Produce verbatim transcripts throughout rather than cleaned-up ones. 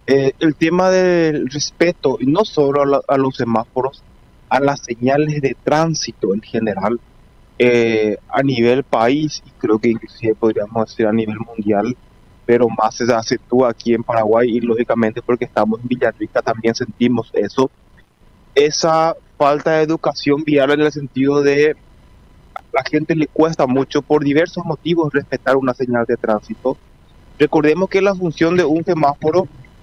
Eh, el tema del respeto, y no solo a, la- a los semáforos, a las señales de tránsito en general, eh, a nivel país, y creo que inclusive podríamos decir a nivel mundial, pero más se acentúa aquí en Paraguay, y lógicamente porque estamos en Villarrica también sentimos eso, esa falta de educación vial en el sentido de la gente le cuesta mucho por diversos motivos respetar una señal de tránsito. Recordemos que la función de un semáforo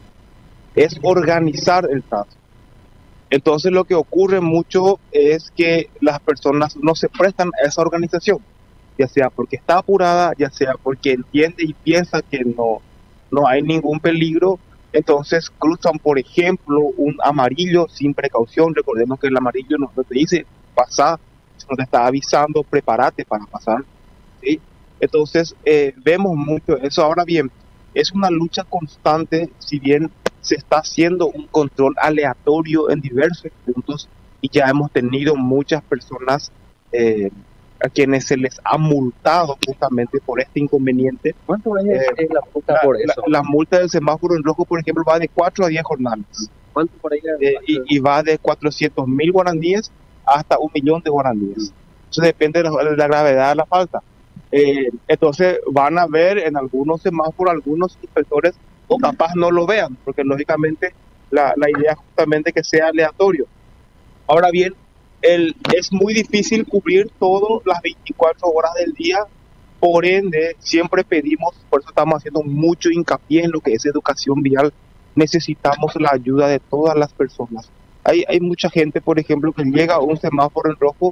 es organizar el tránsito. Entonces lo que ocurre mucho es que las personas no se prestan a esa organización, ya sea porque está apurada, ya sea porque entiende y piensa que no, no hay ningún peligro, entonces cruzan, por ejemplo, un amarillo sin precaución. Recordemos que el amarillo no no te dice pasar, sino te está avisando, prepárate para pasar, ¿sí? Entonces, eh, vemos mucho eso. Ahora bien, es una lucha constante, si bien se está haciendo un control aleatorio en diversos puntos y ya hemos tenido muchas personas eh, a quienes se les ha multado justamente por este inconveniente. ¿Cuánto es, Eh, es la multa la, por la, eso? la multa del semáforo en rojo, por ejemplo, va de cuatro a diez jornadas, ¿Cuánto por ahí? eh, y, y va de cuatrocientos mil guaraníes hasta un millón de guaraníes. Eso depende de la, de la gravedad de la falta. Eh, entonces van a ver en algunos semáforos, algunos inspectores, o capaz no lo vean, porque lógicamente la, la idea es justamente que sea aleatorio. Ahora bien, el, es muy difícil cubrir todas las veinticuatro horas del día, por ende, siempre pedimos, por eso estamos haciendo mucho hincapié en lo que es educación vial, necesitamos la ayuda de todas las personas. Hay, hay mucha gente, por ejemplo, que llega a un semáforo en rojo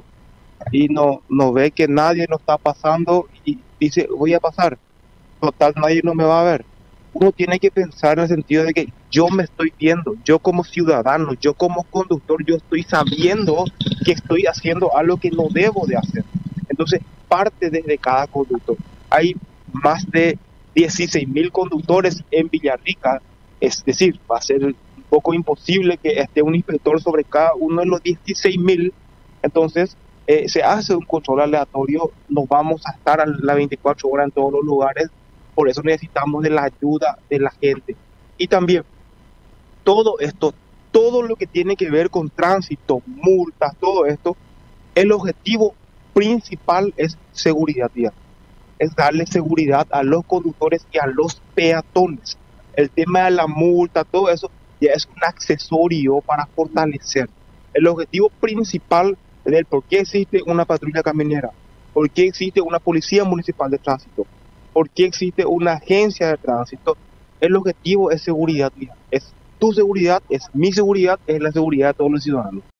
y no, no ve que nadie lo está pasando y dice, voy a pasar, total, nadie no me va a ver. Uno tiene que pensar en el sentido de que yo me estoy viendo, yo como ciudadano, yo como conductor, yo estoy sabiendo que estoy haciendo algo que no debo de hacer. Entonces, parte desde cada conductor. Hay más de dieciséis mil conductores en Villarrica, es decir, va a ser un poco imposible que esté un inspector sobre cada uno de los dieciséis mil. Entonces, eh, se hace un control aleatorio, no vamos a estar a las veinticuatro horas en todos los lugares, por eso necesitamos de la ayuda de la gente. Y también todo esto, todo lo que tiene que ver con tránsito, multas, todo esto, el objetivo principal es seguridad vial, es darle seguridad a los conductores y a los peatones. El tema de la multa, todo eso, ya es un accesorio para fortalecer. El objetivo principal del por qué existe una patrulla camionera, por qué existe una policía municipal de tránsito, por qué existe una agencia de tránsito, el objetivo es seguridad vial. Es tu seguridad, es mi seguridad, es la seguridad de todos los ciudadanos.